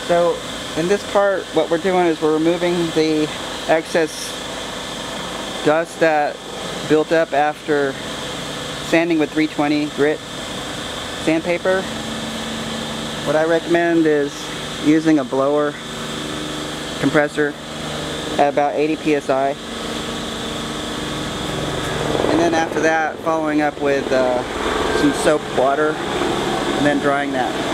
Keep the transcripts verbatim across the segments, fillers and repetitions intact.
So in this part, what we're doing is we're removing the excess dust that built up after sanding with three twenty grit sandpaper. What I recommend is using a blower compressor at about eighty P S I. And then after that, following up with uh, some soap water and then drying that.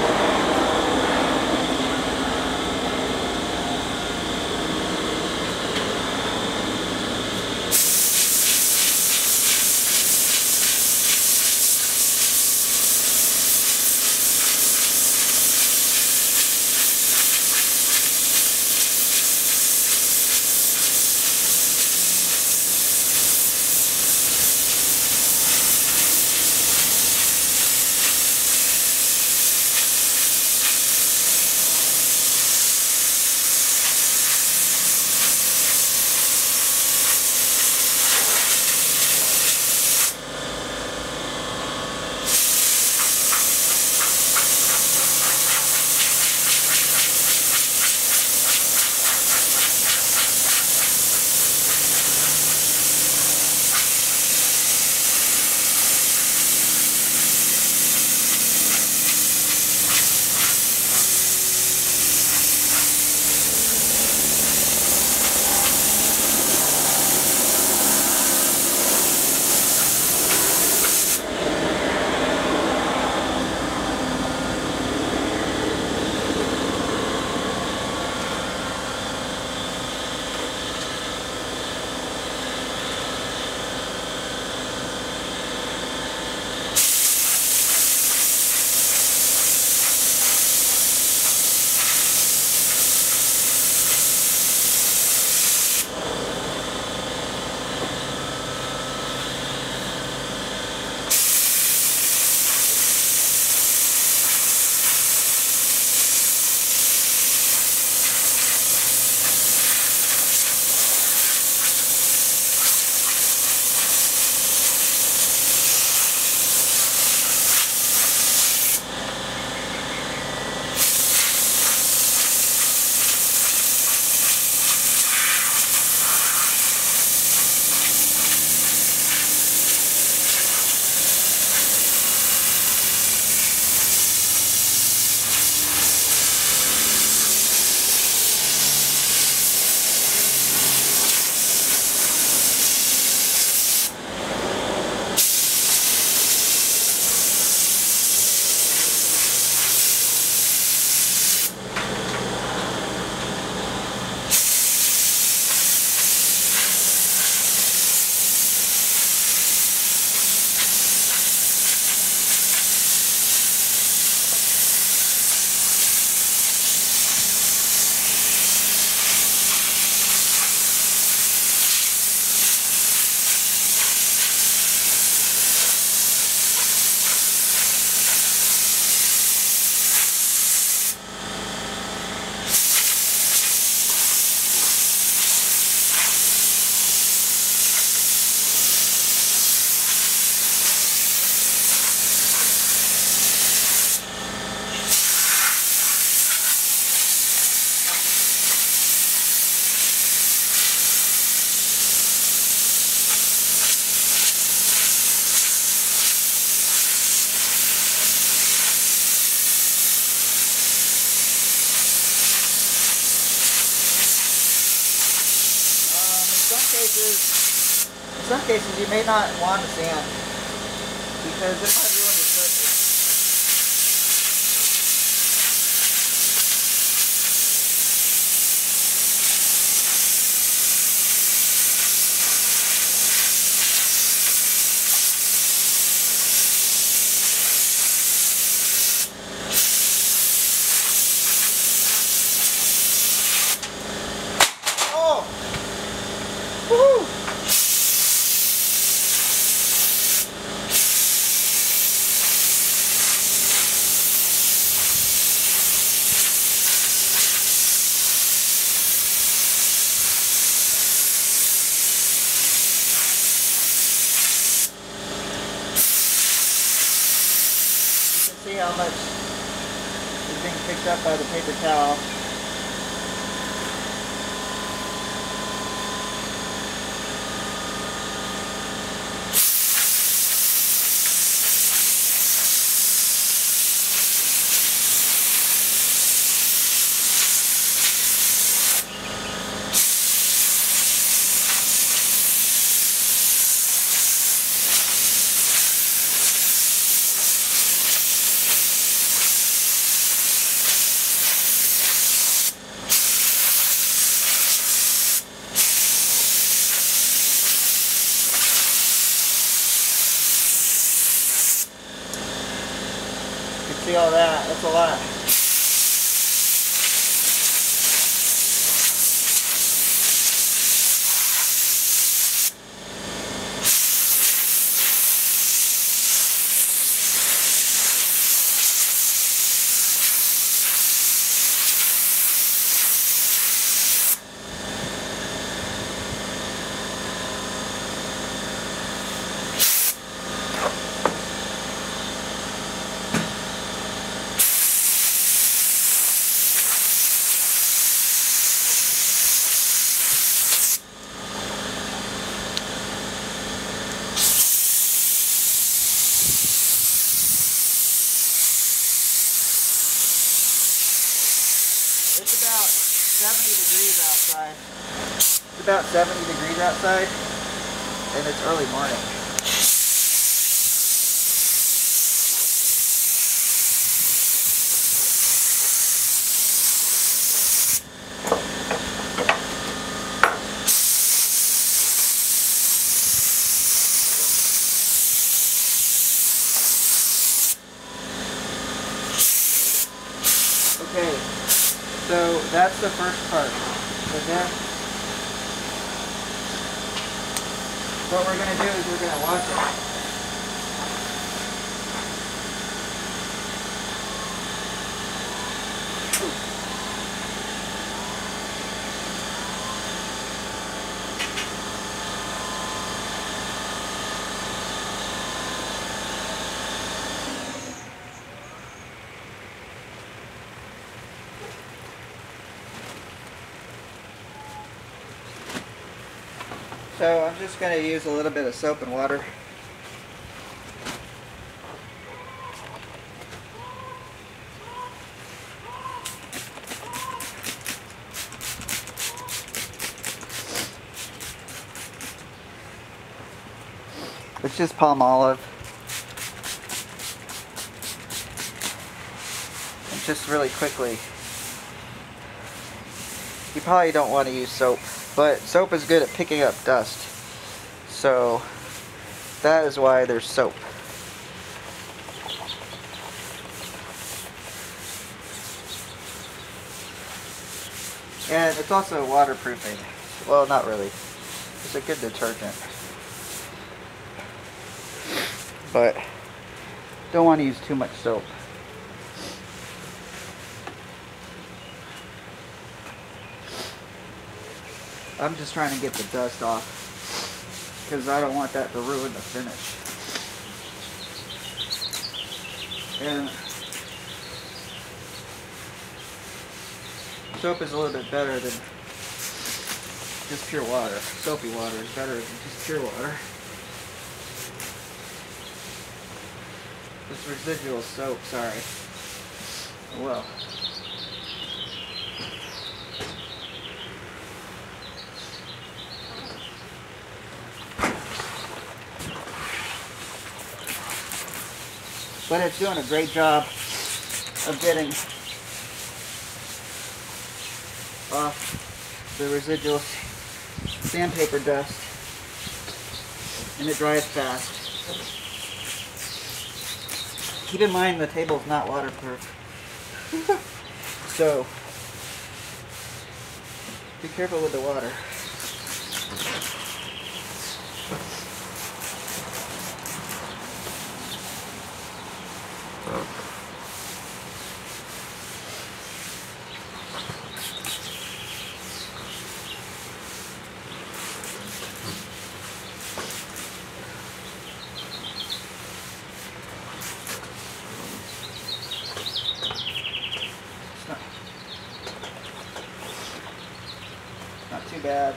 Cases, in some cases you may not want to sand because it might ruin your surface. Oh! Woohoo! picked up by the paper towel. See all that? That's a lot. It's about seventy degrees outside. It's about seventy degrees outside, and it's early morning. Okay. So that's the first part. Okay? What we're going to do is we're going to wash it. So I'm just going to use a little bit of soap and water. It's just palm olive. And just really quickly. You probably don't want to use soap. But soap is good at picking up dust, so that is why there's soap. And it's also waterproofing. Well, not really. It's a good detergent. But don't want to use too much soap. I'm just trying to get the dust off because I don't want that to ruin the finish. And soap is a little bit better than just pure water. Soapy water is better than just pure water. This residual soap, sorry. Well. But it's doing a great job of getting off the residual sandpaper dust, and it dries fast. Keep in mind the table's not waterproof, so be careful with the water. bad.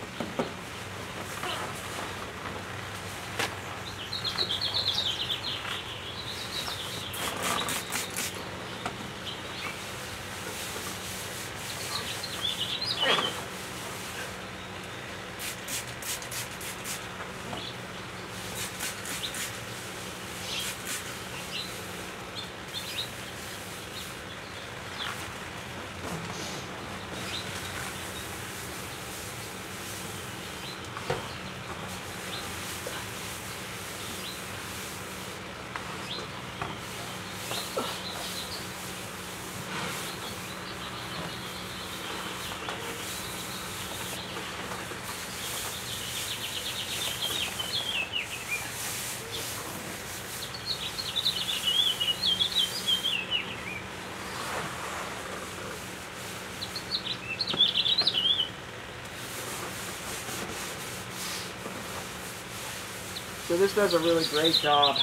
So this does a really great job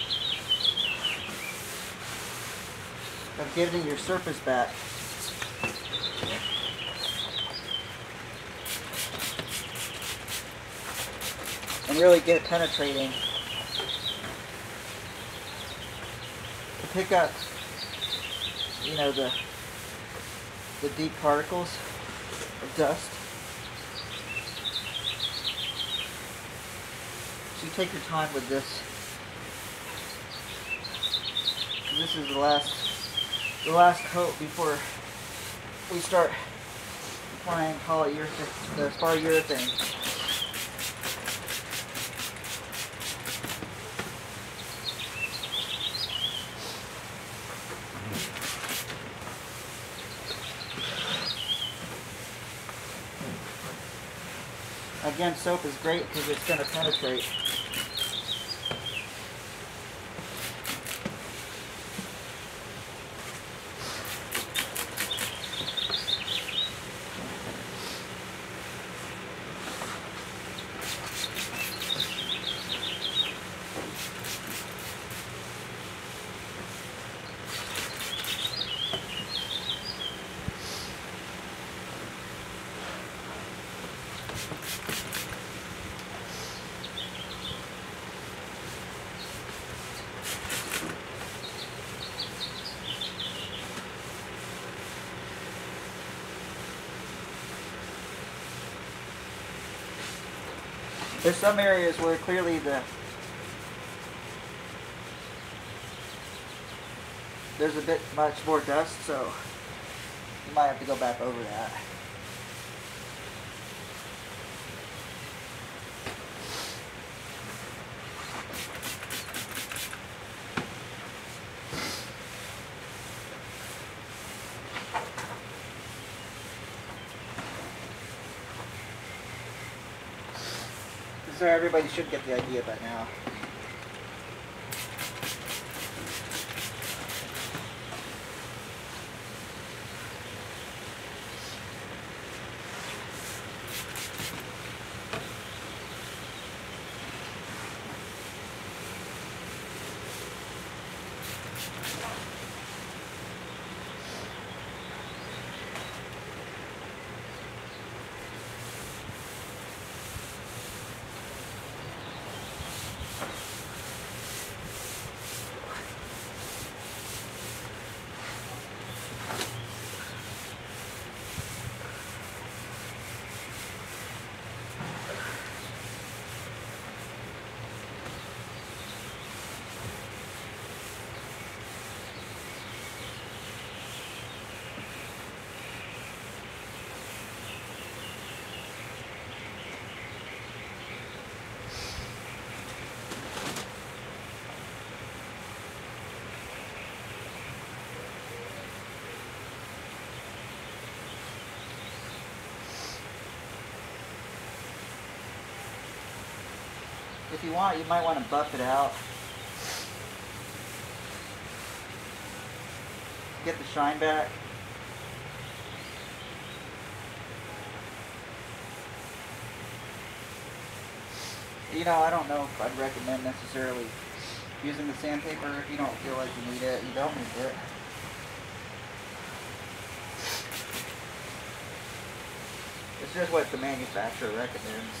of giving your surface back. And really get penetrating to pick up, you know, the the deep particles of dust. So you take your time with this. This is the last the last coat before we start applying polyurethane, the polyurethane. Again, soap is great because it's going to penetrate. There's some areas where clearly the there's a bit much more dust, so you might have to go back over that. So everybody should get the idea by now. If you want, you might want to buff it out. Get the shine back. You know, I don't know if I'd recommend necessarily using the sandpaper if you don't feel like you need it. You don't need it. It's just what the manufacturer recommends.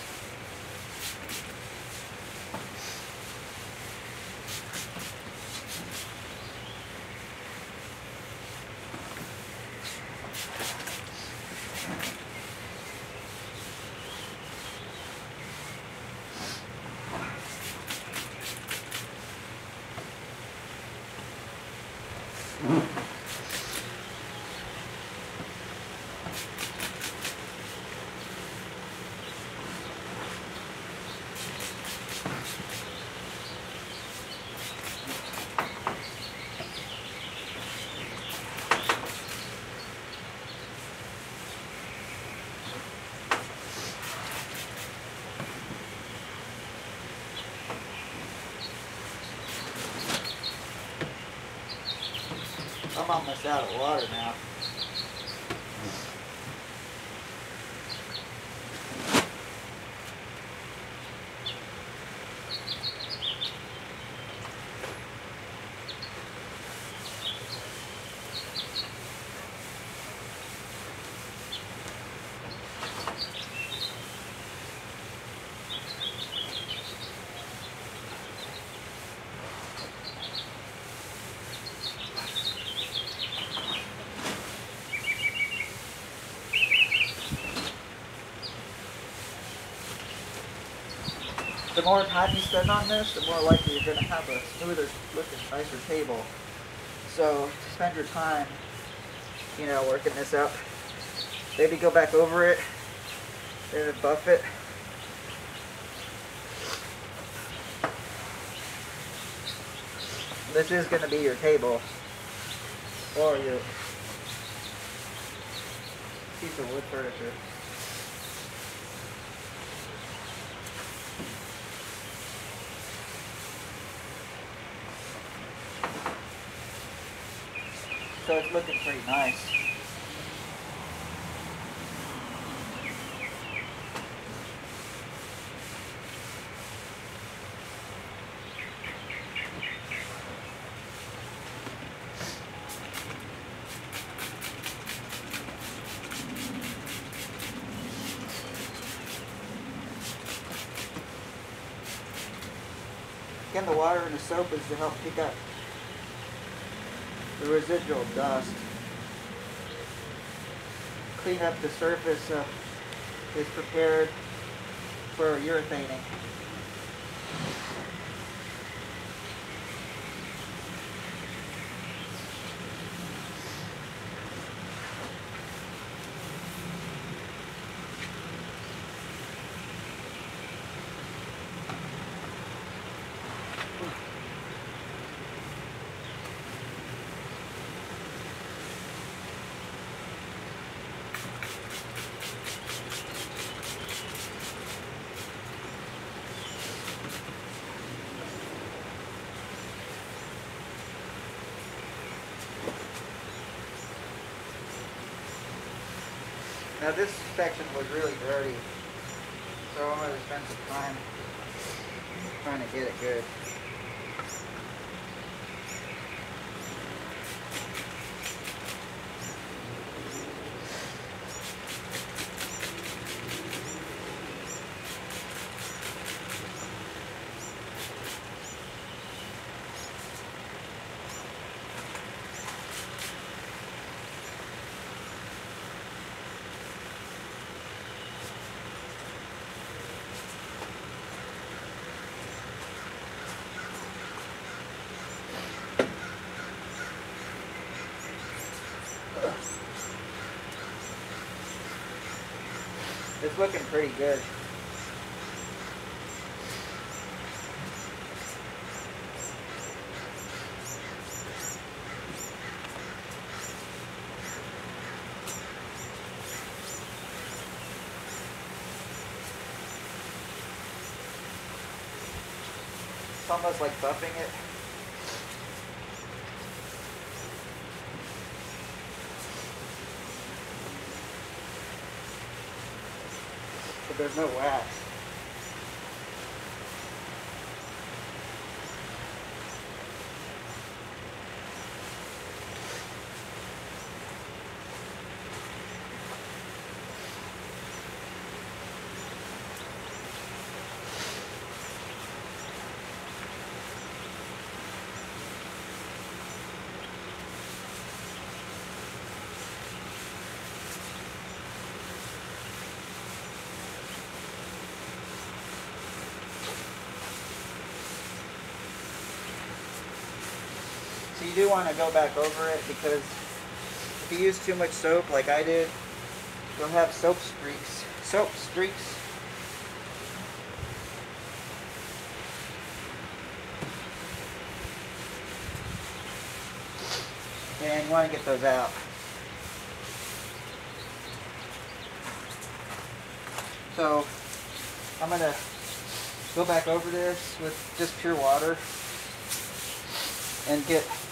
I'm almost out of water now. The more time you spend on this, the more likely you're going to have a smoother looking, nicer table. So spend your time, you know, working this up. Maybe go back over it and buff it. This is going to be your table or your piece of wood furniture. So it's looking pretty nice. Again, the water and the soap is to help pick up the residual dust. Clean up the surface uh, is prepared for urethane. Now this section was really dirty, so I'm going to spend some time trying to get it good. It's looking pretty good. It's almost like buffing it. But there's no wax. you do want to go back over it, because if you use too much soap like I did, you'll have soap streaks. Soap streaks. And you want to get those out. So I'm going to go back over this with just pure water and get